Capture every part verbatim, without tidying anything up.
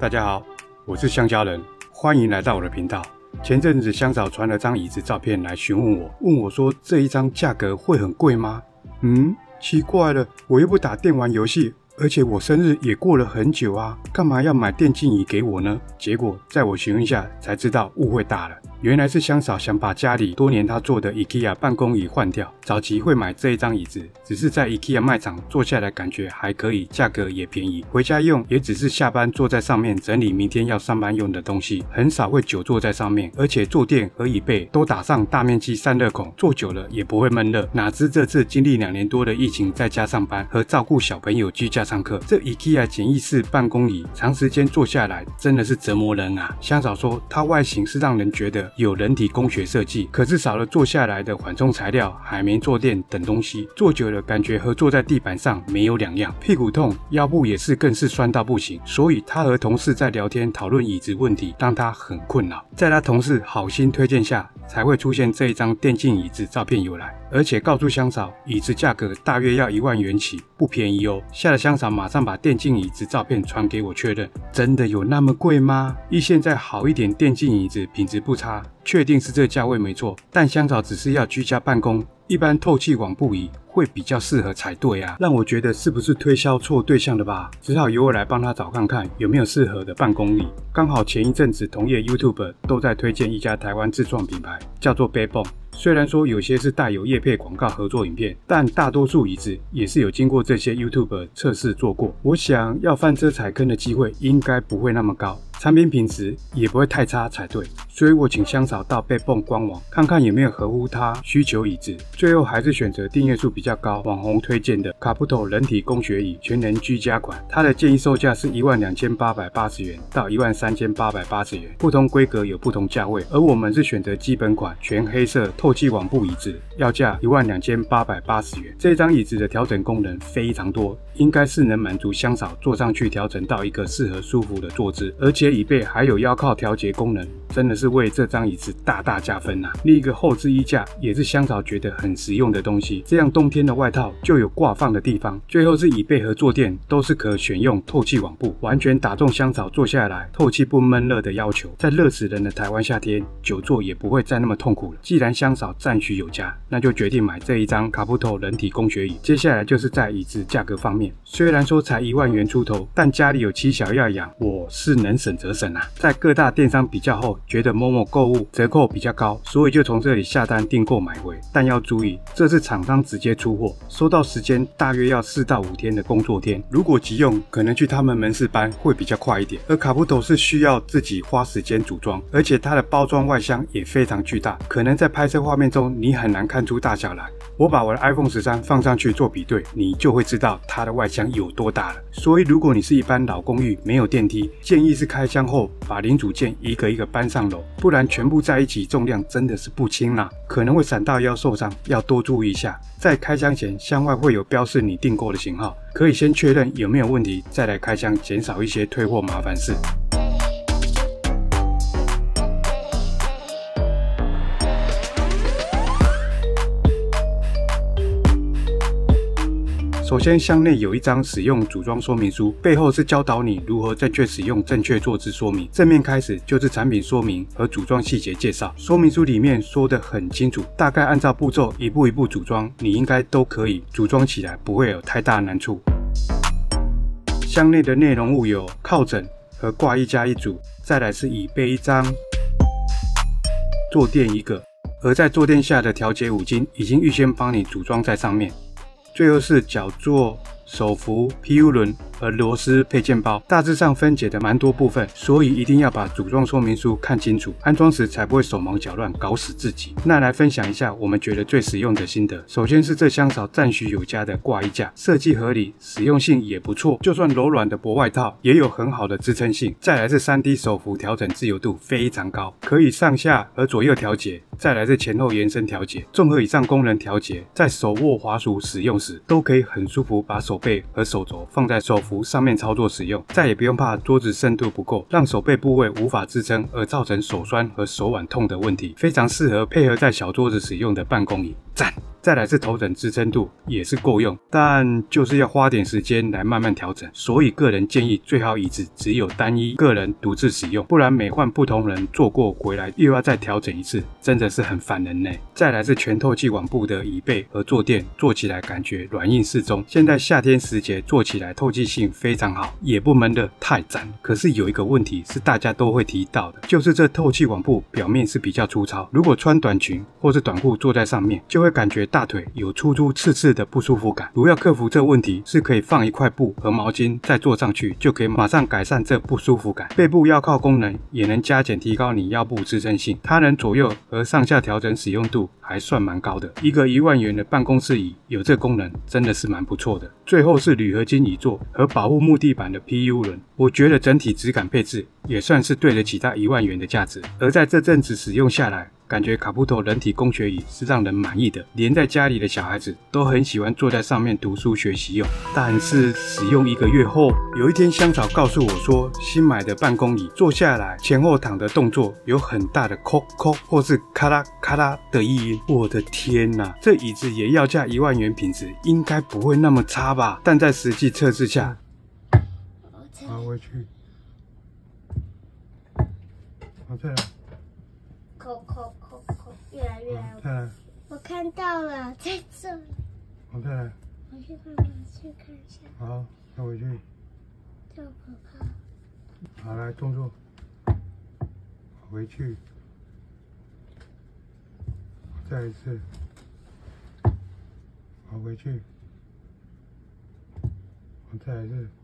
大家好，我是香蕉人，欢迎来到我的频道。前阵子香嫂传了张椅子照片来询问我，问我说这一张价格会很贵吗？嗯，奇怪了，我又不打电玩游戏，而且我生日也过了很久啊，干嘛要买电竞椅给我呢？结果在我询问下才知道误会大了，原来是香嫂想把家里多年她做的 IKEA 办公椅换掉。早期会买这一张椅子，只是在 IKEA 卖场坐下来感觉还可以，价格也便宜，回家用也只是下班坐在上面整理明天要上班用的东西，很少会久坐在上面，而且坐垫和椅背都打上大面积散热孔，坐久了也不会闷热。哪知这次经历两年多的疫情，在家上班和照顾小朋友居家上课，这 IKEA 简易式办公椅长时间坐下来真的是折磨人啊。香嫂说它外形是让人觉得有人体工学设计，可是少了坐下来的缓冲材料、海绵坐垫等东西，坐久了感觉和坐在地板上没有两样，屁股痛，腰部也是更是酸到不行。所以他和同事在聊天讨论椅子问题，让他很困扰。在他同事好心推荐下，才会出现这一张电竞椅子照片由来，而且告诉香嫂椅子价格大约要一万元起，不便宜哦。吓得香嫂马上把电竞椅子照片传给我确认，真的有那么贵吗？依现在好一点电竞椅子品质不差，确定是这价位没错，但香嫂只是要居家办公，一般透气网布椅会比较适合才对啊，让我觉得是不是推销错对象了吧？只好由我来帮他找看看有没有适合的办公椅。刚好前一阵子同业 YouTuber 都在推荐一家台湾自创品牌，叫做 Backbone。虽然说有些是带有业配广告合作影片，但大多数椅子也是有经过这些 YouTuber 测试做过。我想要翻车踩坑的机会应该不会那么高，产品品质也不会太差才对。所以我请香嫂到 Backbone 官网看看有没有合乎他需求椅子，最后还是选择订阅数比较高、网红推荐的 Kabuto 人体工学椅全能居家款，它的建议售价是一万两千八百八十元到一万三千八百八十元，不同规格有不同价位，而我们是选择基本款全黑色透气网布椅子，要价一万两千八百八十元。这张椅子的调整功能非常多，应该是能满足香嫂坐上去调整到一个适合舒服的坐姿，而且椅背还有腰靠调节功能，真的是为这张椅子大大加分啊。另一个后置衣架也是香嫂觉得很实用的东西，这样冬天的外套就有挂放的地方。最后是椅背和坐垫都是可选用透气网布，完全打中香嫂坐下来透气不闷热的要求。在热死人的台湾夏天，久坐也不会再那么痛苦了。既然香嫂赞许有加，那就决定买这一张 Kabuto 人体工学椅。接下来就是在椅子价格方面，虽然说才一万元出头，但家里有妻小要养，我是能省则省啊。在各大电商比较后，觉得某某购物折扣比较高，所以就从这里下单订购买回。但要注意，这是厂商直接出货，收到时间大约要四到五天的工作天。如果急用，可能去他们门市搬会比较快一点。而卡布头是需要自己花时间组装，而且它的包装外箱也非常巨大，可能在拍摄画面中你很难看出大小来。我把我的 iPhone 十三放上去做比对，你就会知道它的外箱有多大了。所以如果你是一般老公寓没有电梯，建议是开箱后把零组件一个一个搬上楼，不然全部在一起重量真的是不轻啦，可能会闪到腰受伤，要多注意一下。在开箱前，箱外会有标示你订购的型号，可以先确认有没有问题，再来开箱，减少一些退货麻烦事。首先，箱内有一张使用组装说明书，背后是教导你如何正确使用正确坐姿说明。正面开始就是产品说明和组装细节介绍，说明书里面说得很清楚，大概按照步骤一步一步组装，你应该都可以组装起来，不会有太大难处。箱内的内容物有靠枕和挂衣架一组，再来是椅背一张，坐垫一个，而在坐垫下的调节五金已经预先帮你组装在上面。最后是脚座、手扶、P U 轮和螺丝配件包，大致上分解的蛮多部分，所以一定要把组装说明书看清楚，安装时才不会手忙脚乱搞死自己。那来分享一下我们觉得最实用的心得。首先是这香嫂赞许有加的挂衣架，设计合理，实用性也不错，就算柔软的薄外套也有很好的支撑性。再来是 三 D 手扶调整自由度非常高，可以上下和左右调节。再来是前后延伸调节，综合以上功能调节，在手握滑鼠使用时都可以很舒服，把手背和手肘放在手扶上面操作使用，再也不用怕桌子深度不够，让手背部位无法支撑而造成手酸和手腕痛的问题，非常适合配合在小桌子使用的办公椅，赞！ 再来是头枕支撑度也是够用，但就是要花点时间来慢慢调整，所以个人建议最好椅子只有单一个人独自使用，不然每换不同人坐过回来又要再调整一次，真的是很烦人呢。再来是全透气网布的椅背和坐垫，坐起来感觉软硬适中，现在夏天时节坐起来透气性非常好，也不闷热，太赞。可是有一个问题是大家都会提到的，就是这透气网布表面是比较粗糙，如果穿短裙或是短裤坐在上面，就会感觉大腿有粗粗刺刺的不舒服感。如要克服这问题，是可以放一块布和毛巾再坐上去，就可以马上改善这不舒服感。背部腰靠功能也能加减提高你腰部支撑性，它能左右和上下调整使用度还算蛮高的。一个一万元的办公室椅有这功能真的是蛮不错的。最后是铝合金椅座和保护木地板的 P U 轮，我觉得整体质感配置也算是对得起它一万元的价值。而在这阵子使用下来，感觉卡布托人体工学椅是让人满意的，连在家里的小孩子都很喜欢坐在上面读书学习用。但是使用一个月后，有一天香草告诉我说，新买的办公椅坐下来前后躺的动作有很大的扣扣或是咔啦咔啦的异音。我的天哪，这椅子也要价一万元，品质应该不会那么差吧？但在实际测试下，好，回去，好，再来。 扣扣扣扣，越来越来。 再来。 我看到了，在这里。 好，再来。 我去看看，去看一下。 好，再回去。 这可怕。 好，来动作。回去。再一次。好，回去。好，再来一次。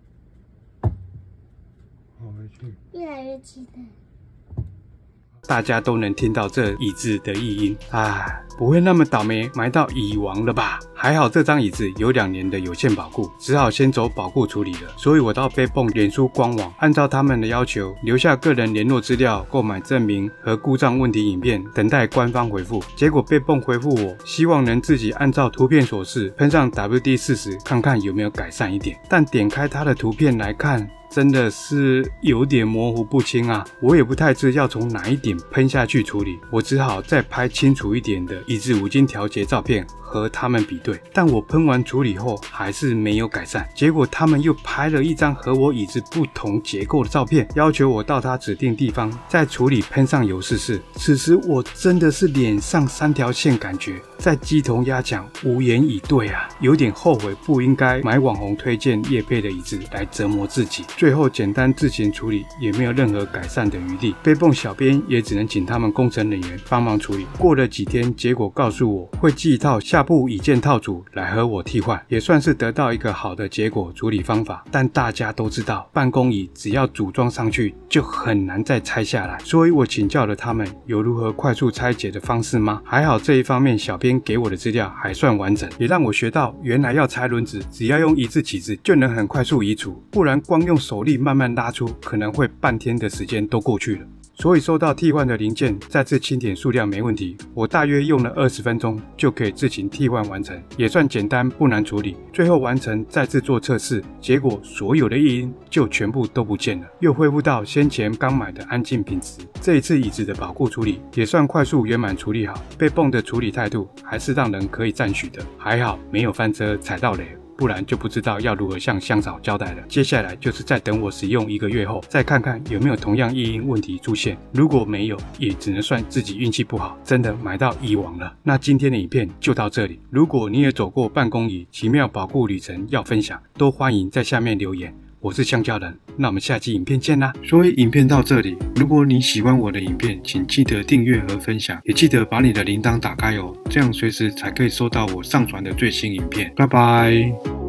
好，回去。 越来越激动。 大家都能听到这椅子的异音，唉，不会那么倒霉买到椅王了吧？还好这张椅子有两年的有限保固，只好先走保固处理了。所以我到背泵脸书官网，按照他们的要求留下个人联络资料、购买证明和故障问题影片，等待官方回复。结果背泵回复我，希望能自己按照图片所示喷上 W D 四十，看看有没有改善一点。但点开它的图片来看，真的是有点模糊不清啊，我也不太知要从哪一点喷下去处理，我只好再拍清楚一点的椅子五金调节照片和他们比对，但我喷完处理后还是没有改善。结果他们又拍了一张和我椅子不同结构的照片，要求我到他指定地方再处理喷上油试试。此时我真的是脸上三条线，感觉在鸡同鸭讲，无言以对啊，有点后悔不应该买网红推荐业配的椅子来折磨自己。最后简单自行处理，也没有任何改善的余地。背泵小编也只能请他们工程人员帮忙处理。过了几天，结果告诉我会寄一套下部椅件套组来和我替换，也算是得到一个好的结果处理方法。但大家都知道，办公椅只要组装上去就很难再拆下来，所以我请教了他们有如何快速拆解的方式吗？还好这一方面小编给我的资料还算完整，也让我学到原来要拆轮子只要用一字起子就能很快速移除，不然光用手力慢慢拉出可能会半天的时间都过去了。所以收到替换的零件，再次清点数量没问题，我大约用了二十分钟就可以自行替换完成，也算简单不难处理。最后完成再次做测试，结果所有的异音就全部都不见了，又恢复到先前刚买的安静品质。这一次椅子的保固处理也算快速圆满处理好，背泵的处理态度还是让人可以赞许的，还好没有翻车踩到雷，不然就不知道要如何向香草交代了。接下来就是再等我使用一个月后，再看看有没有同样异音问题出现。如果没有，也只能算自己运气不好，真的买到椅王了。那今天的影片就到这里，如果你也走过办公椅奇妙保固旅程要分享，都欢迎在下面留言。我是香蕉人，那我们下期影片见啦！所以影片到这里，如果你喜欢我的影片，请记得订阅和分享，也记得把你的铃铛打开哦，这样随时才可以收到我上传的最新影片。拜拜。